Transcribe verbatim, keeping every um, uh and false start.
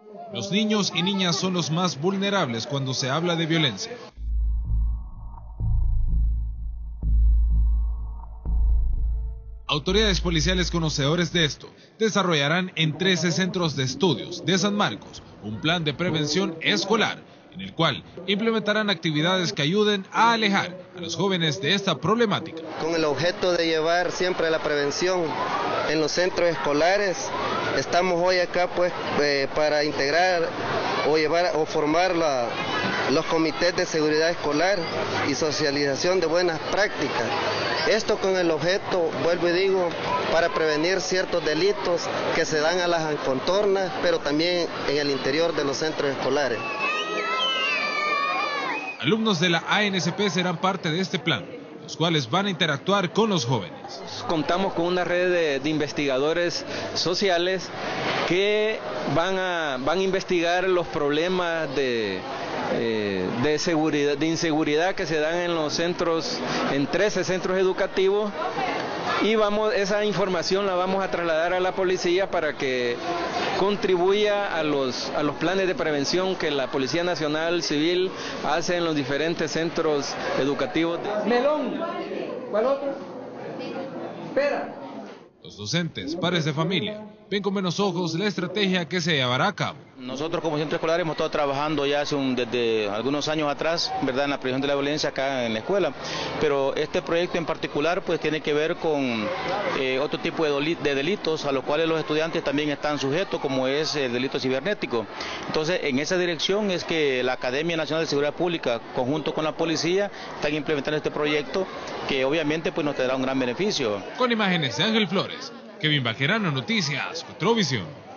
Los niños y niñas son los más vulnerables cuando se habla de violencia. Autoridades policiales conocedores de esto desarrollarán en trece centros de estudios de San Marcos un plan de prevención escolar en el cual implementarán actividades que ayuden a alejar a los jóvenes de esta problemática. Con el objeto de llevar siempre la prevención en los centros escolares, estamos hoy acá pues eh, para integrar o llevar o formar la, los comités de seguridad escolar y socialización de buenas prácticas. Esto con el objeto, vuelvo y digo, para prevenir ciertos delitos que se dan a las contornas, pero también en el interior de los centros escolares. Alumnos de la A N S P serán parte de este plan, los cuales van a interactuar con los jóvenes. Contamos con una red de, de investigadores sociales que van a, van a investigar los problemas de, eh, de, seguridad, de inseguridad que se dan en los centros, en trece centros educativos, y vamos, esa información la vamos a trasladar a la policía para que contribuya a los, a los planes de prevención que la Policía Nacional Civil hace en los diferentes centros educativos. Melón, ¿cuál otro? Espera. Los docentes, padres de familia, ven con buenos ojos la estrategia que se llevará a cabo. Nosotros como centro escolar hemos estado trabajando ya hace un, desde algunos años atrás, ¿verdad?, en la prevención de la violencia acá en la escuela, pero este proyecto en particular pues tiene que ver con eh, otro tipo de, de delitos a los cuales los estudiantes también están sujetos, como es el delito cibernético. Entonces, en esa dirección es que la Academia Nacional de Seguridad Pública, conjunto con la policía, están implementando este proyecto que obviamente pues nos tendrá un gran beneficio. Con imágenes de Ángel Flores, Kevin Bajerano, Noticias, Cuatro Visión.